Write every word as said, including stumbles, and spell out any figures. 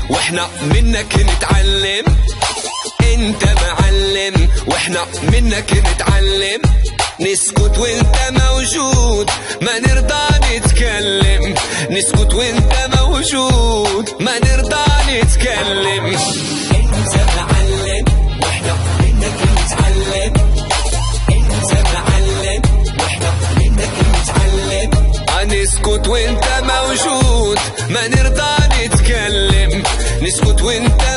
واحنا منك نتعلم. انت معلم واحنا منك نتعلم. نسكت وانت موجود ما نرضى نتكلم. نسكت وانت موجود ما نرضى نتكلم. انت معلم واحنا منك نتعلم. انت معلم واحنا منك نتعلم. نسكت وانت موجود ما نرضى نتكلم. نسكت وانت